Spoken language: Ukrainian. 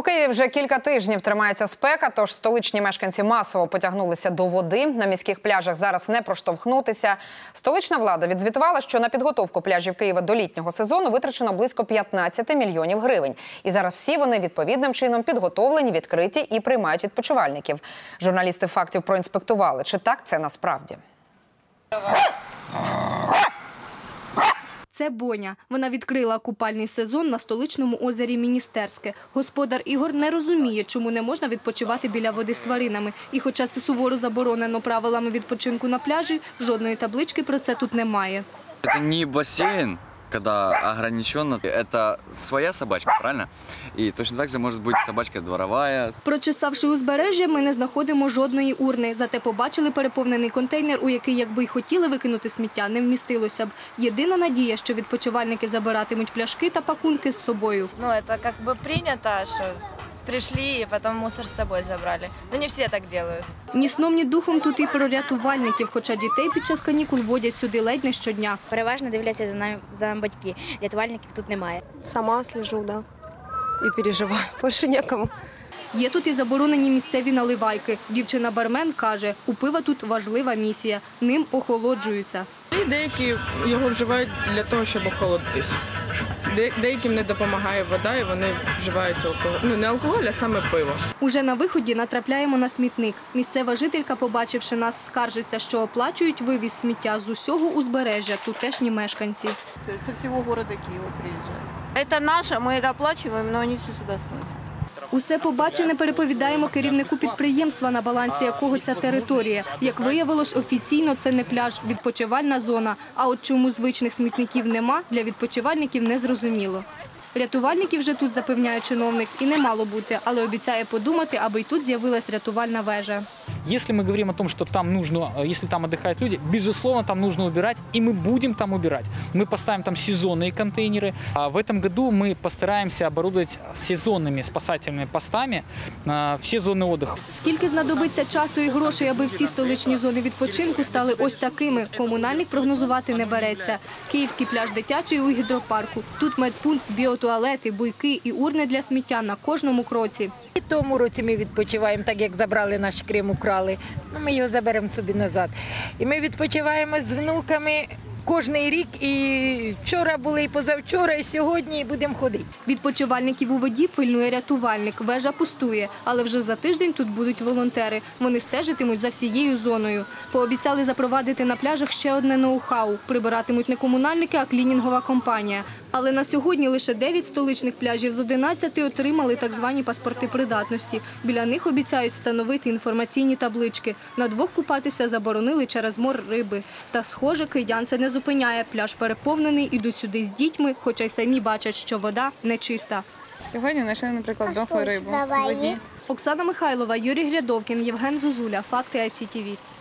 У Києві вже кілька тижнів тримається спека, тож столичні мешканці масово потягнулися до води. На міських пляжах зараз не проштовхнутися. Столична влада відзвітувала, що на підготовку пляжів Києва до літнього сезону витрачено близько 15 мільйонів гривень. І зараз всі вони відповідним чином підготовлені, відкриті і приймають відпочивальників. Журналісти «Фактів» проінспектували, чи так це насправді. Це Боня. Вона відкрила купальний сезон на столичному озері Міністерське. Господар Ігор не розуміє, чому не можна відпочивати біля води з тваринами. І хоча це суворо заборонено правилами відпочинку на пляжі, жодної таблички про це тут немає. Це не басейн, коли ограничено. Це своя собачка, правильно? І точно так же може бути собачка дворова. Прочесавши узбережжя, ми не знаходимо жодної урни. Зате побачили переповнений контейнер, у який, якби й хотіли викинути сміття, не вмістилося б. Єдина надія, що відпочивальники забиратимуть пляшки та пакунки з собою. Це якби прийнято, що прийшли і потім мусор з собою забрали. Не всі так роблять. Ні сном, ні духом тут і про рятувальників, хоча дітей під час канікул водять сюди ледь не щодня. Переважно дивляться за нами батьки. Рятувальників тут немає. Сама слежу, да. І переживаю. Більше нікому. Є тут і заборонені місцеві наливайки. Дівчина-бармен каже, у пива тут важлива місія. Ним охолоджуються. Деякі його вживають для того, щоб охолодитись. Деяким не допомагає вода, і вони вживають алкоголь. Не алкоголь, а саме пиво. Уже на виході натрапляємо на смітник. Місцева жителька, побачивши нас, скаржиться, що оплачують вивіз сміття з усього узбережжя тутешні мешканці. Со всего города Киева приезжают. Это наше, мы это оплачиваем, но они все сюда сносят. Усе побачене переповідаємо керівнику підприємства, на балансі якого ця територія. Як виявилось, офіційно це не пляж, відпочивальна зона. А от чому звичних смітників нема, для відпочивальників не зрозуміло. Рятувальників вже тут, запевняє чиновник, і не мало бути, але обіцяє подумати, аби й тут з'явилась рятувальна вежа. Если мы говорим о том, что там нужно, если там отдыхают люди, безусловно, там нужно убирать, и мы будем там убирать. Мы поставим там сезонные контейнеры. А в этом году мы постараемся оборудовать сезонными спасательными постами все зоны отдыха. Скільки знадобиться часу і грошей, аби всі столичні зони відпочинку стали ось такими, комунальник прогнозувати не береться. Київський пляж дитячий у гідропарку. Тут медпункт, біотуалети, буйки і урни для сміття на кожному кроці. І тому році ми відпочиваємо, так як забрали наш Крим, украли. Ми його заберемо собі назад. І ми відпочиваємо з внуками кожний рік. І вчора були, і позавчора, і сьогодні будемо ходити. Відпочивальників у воді пильнує рятувальник. Вежа пустує. Але вже за тиждень тут будуть волонтери. Вони стежитимуть за всією зоною. Пообіцяли запровадити на пляжах ще одне ноу-хау. Прибиратимуть не комунальники, а клінінгова компанія. Але на сьогодні лише 9 столичних пляжів з 11 отримали так звані паспорти придатності. Біля них обіцяють встановити інформаційні таблички. На 2 купатися заборонили через мор риби. Та, схоже, киян це не зупиняє. Пляж переповнений, ідуть сюди з дітьми, хоча й самі бачать, що вода нечиста. Сьогодні знайшли, наприклад, дохлу рибу в воді. Оксана Михайлова, Юрій Грядовкін, Євген Зозуля. Факти ICTV.